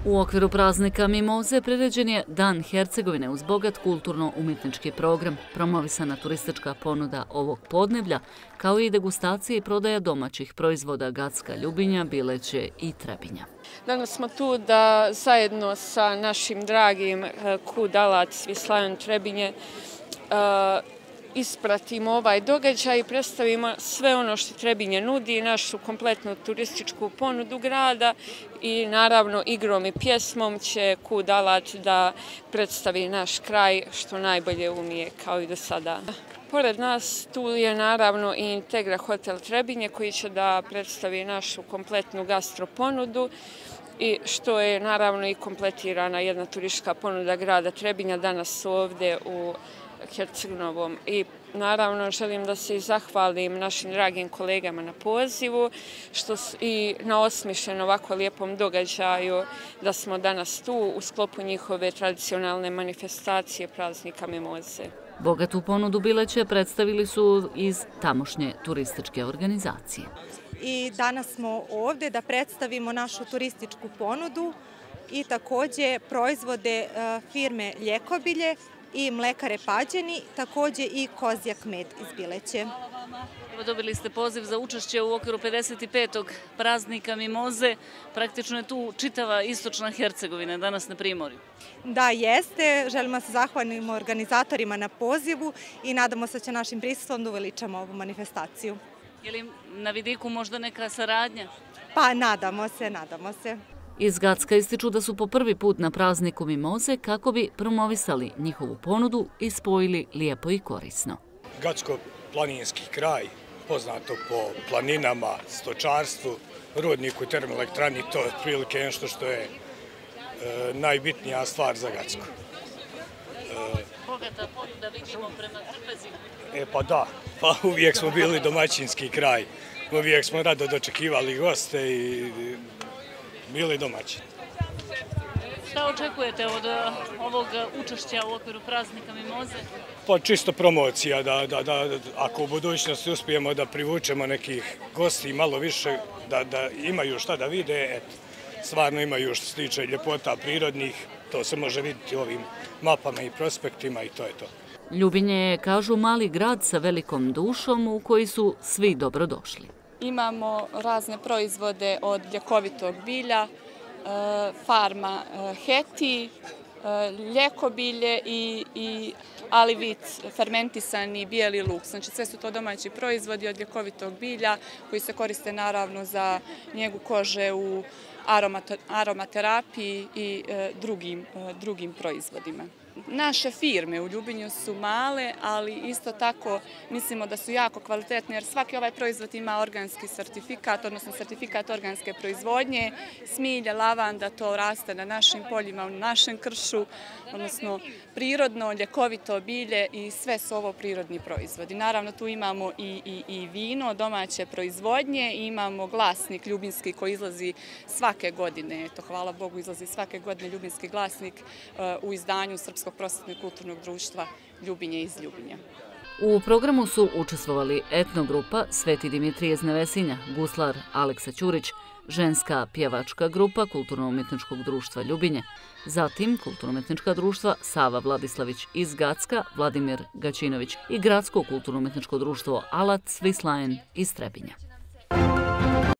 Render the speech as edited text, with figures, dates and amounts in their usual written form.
U okviru praznika Mimoze priređen je Dan Hercegovine uz bogat kulturno-umjetnički program, promovisana turistička ponuda ovog podneblja, kao i degustacije i prodaja domaćih proizvoda Gacka, Ljubinja, Bileće i Trebinja. Danas smo tu da zajedno sa našim dragim KUD Alat Svislajon Trebinje ispratimo ovaj događaj i predstavimo sve ono što Trebinje nudi, našu kompletnu turističku ponudu grada i naravno igrom i pjesmom će KUD Alat da predstavi naš kraj što najbolje umije kao i do sada. Pored nas tu je naravno i Integra Hotel Trebinje koji će da predstavi našu kompletnu gastro ponudu i što je naravno i kompletirana jedna turistička ponuda grada Trebinja danas ovdje u Herceg-Novom. I naravno želim da se zahvalim našim dragim kolegama na pozivu i na osmišljenom ovako lijepom događaju da smo danas tu u sklopu njihove tradicionalne manifestacije praznika Mimoze. Bogatu ponudu Bileće predstavili su iz tamošnje turističke organizacije. I danas smo ovdje da predstavimo našu turističku ponudu i također proizvode firme Ljekobilje i mlekare Pađeni, također i kozjak med iz Bileće. Dobili ste poziv za učešće u okviru 55. praznika Mimoze. Praktično je tu čitava istočna Hercegovina danas na Primorju. Da, jeste. Želimo se zahvalimo organizatorima na pozivu i nadamo se da će našim prisustvom da uveličamo ovu manifestaciju. Je li na vidiku možda neka saradnja? Pa nadamo se. Iz Gacka ističu da su po prvi put na prazniku Mimoze kako bi promovisali njihovu ponudu i spojili lijepo i korisno. Gacko-planinski kraj, poznato po planinama, stočarstvu, rudniku i termoelektrani, to je otprilike nešto što je najbitnija stvar za Gacko. Bogata ponuda vidimo prema trpezi. Pa da, pa uvijek smo bili domaćinski kraj, uvijek smo rado dočekivali goste i bili domaći. Šta očekujete od ovog učešća u okviru praznika Mimoze? Pa čisto promocija, da ako u budućnosti uspijemo da privučemo nekih gosti malo više, da imaju šta da vide, stvarno imaju što se tiče ljepota prirodnih, to se može vidjeti ovim mapama i prospektima i to je to. Ljubinje je, kažu, mali grad sa velikom dušom u koji su svi dobrodošli. Imamo razne proizvode od ljekovitog bilja, farma Heti, ljekobilje i alivic, fermentisani bijeli luk. Znači sve su to domaći proizvodi od ljekovitog bilja koji se koriste naravno za njegu kože u aromaterapiji i drugim proizvodima. Naše firme u Ljubinju su male, ali isto tako mislimo da su jako kvalitetne jer svaki ovaj proizvod ima organski sertifikat, odnosno sertifikat organske proizvodnje, smilja, lavanda, to raste na našim poljima, u našem kršu, odnosno prirodno, ljekovito bilje i sve su ovo prirodni proizvodi. Naravno tu imamo i vino domaće proizvodnje, imamo glasnik ljubinski koji izlazi svake godine, eto hvala Bogu izlazi svake godine ljubinski glasnik u izdanju Srpskog prosvetnog kulturnog društva Ljubinje iz Ljubinja. U programu su učestvovali etnogrupa Sveti Dimitrije iz Nevesinja, guslar Aleksa Ćurić, ženska pjevačka grupa Kulturno-umjetničkog društva Ljubinje, zatim Kulturno-umjetnička društva Sava Vladislavić iz Gacka, Vladimir Gaćinović i Gradsko kulturno-umjetničko društvo Alat Svislajon iz Trebinja.